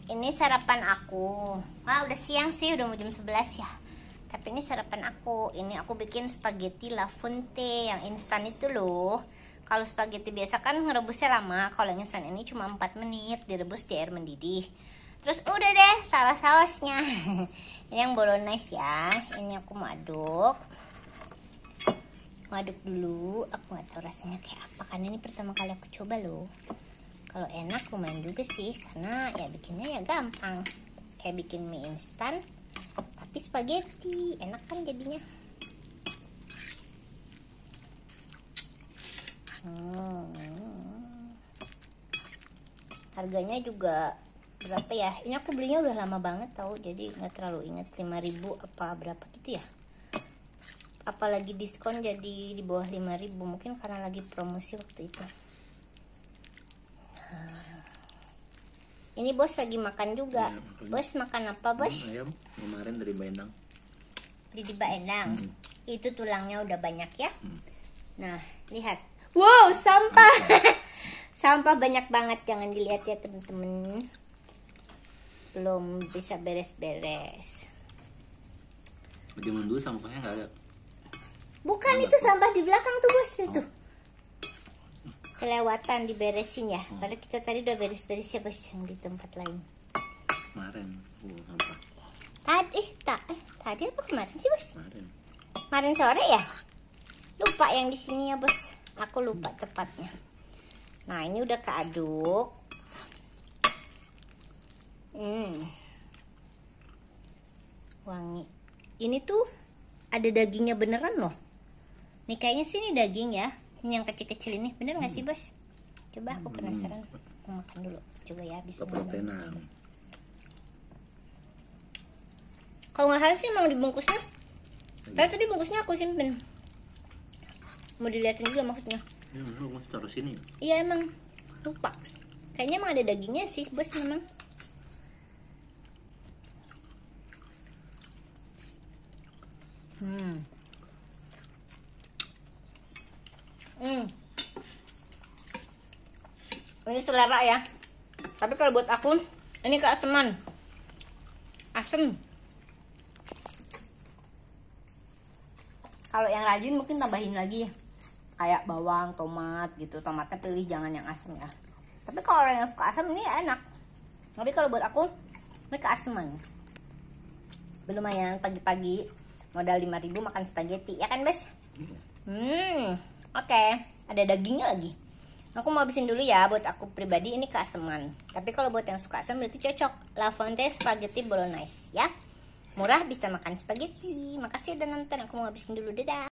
Ini sarapan aku. Udah siang sih, udah mau jam 11 ya. Tapi ini sarapan aku. Ini aku bikin spaghetti La Fonte yang instan itu loh. Kalau spaghetti biasa kan ngerebusnya lama. Kalau yang instan ini cuma 4 menit direbus di air mendidih. Terus udah deh, taruh sausnya. Ini yang bolognese ya. Ini aku mau aduk. Aduk dulu. Aku nggak tahu rasanya kayak apa. Karena ini pertama kali aku coba loh. Kalau enak lumayan juga sih, karena ya bikinnya ya gampang. Kayak bikin mie instan, tapi spaghetti. Enak kan jadinya. Harganya juga berapa ya? Ini aku belinya udah lama banget tau, jadi nggak terlalu inget 5.000 apa berapa gitu ya. Apalagi diskon jadi di bawah 5.000, mungkin karena lagi promosi waktu itu. Ini bos lagi makan juga. Ya, bos makan apa bos? Ayam kemarin dari Baendang. Di Baendang. Itu tulangnya udah banyak ya. Nah lihat. Wow, sampah. Sampah banyak banget, jangan dilihat ya temen-temen. Belum bisa beres-beres. Zaman dulu sampahnya nggak ada. Bukan, itu sampah di belakang tuh bos itu. Kelewatan diberesin ya. Karena kita tadi udah beres-beres ya bos, yang di tempat lain. Kemarin sampah. Tadi apa kemarin sih bos? Kemarin Sore ya? Lupa yang di sini ya bos. Aku lupa tepatnya. Nah ini udah keaduk. Wangi. Ini tuh ada dagingnya beneran loh. Nih kayaknya sih ini daging ya. Ini yang kecil-kecil ini, bener gak sih bos? Coba aku penasaran. Aku makan dulu. Coba ya, bismillah. Kalau nggak salah sih emang dibungkusnya. Tapi tadi bungkusnya aku simpen. Mau dilihatin juga maksudnya. Ya, lu mesti taruh sini. Iya emang lupa. Kayaknya emang ada dagingnya sih bos memang. Ini selera ya. Tapi kalau buat aku ini keaseman. Asem. Kalau yang rajin mungkin tambahin lagi kayak bawang, tomat gitu. Tomatnya pilih jangan yang asem ya. Tapi kalau orang yang suka asam ini enak. Tapi kalau buat aku ini keaseman. Lumayan pagi-pagi modal 5.000 makan spaghetti ya kan bos? Oke. Ada dagingnya lagi. Aku mau habisin dulu ya, buat aku pribadi ini keaseman. Tapi kalau buat yang suka asam berarti cocok. La Fonte spaghetti bolognese ya. Murah bisa makan spaghetti. Makasih udah nonton, aku mau habisin dulu, dadah.